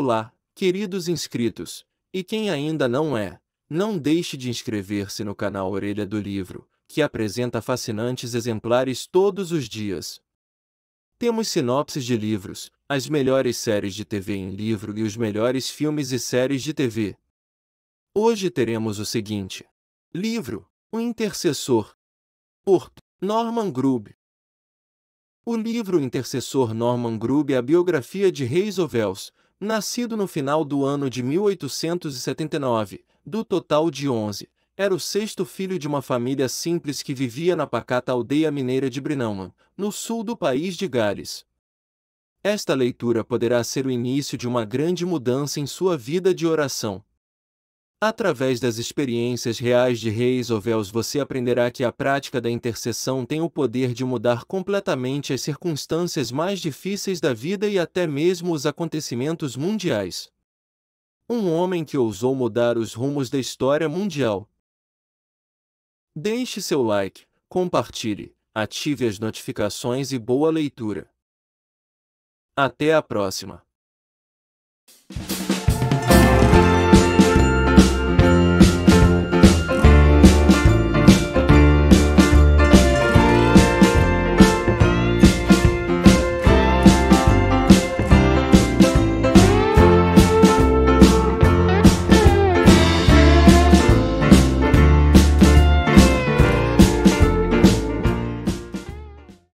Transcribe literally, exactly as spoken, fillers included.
Olá, queridos inscritos, e quem ainda não é, não deixe de inscrever-se no canal Orelha do Livro, que apresenta fascinantes exemplares todos os dias. Temos sinopses de livros, as melhores séries de T V em livro e os melhores filmes e séries de T V. Hoje teremos o seguinte: livro, O Intercessor, por Norman Grubb. O livro O Intercessor Norman Grubb é a biografia de Reis Ovels, nascido no final do ano de mil oitocentos e setenta e nove, do total de onze, era o sexto filho de uma família simples que vivia na pacata aldeia mineira de Brinauman, no sul do país de Gales. Esta leitura poderá ser o início de uma grande mudança em sua vida de oração. Através das experiências reais de Reis Ovels você aprenderá que a prática da intercessão tem o poder de mudar completamente as circunstâncias mais difíceis da vida e até mesmo os acontecimentos mundiais. Um homem que ousou mudar os rumos da história mundial. Deixe seu like, compartilhe, ative as notificações e boa leitura. Até a próxima!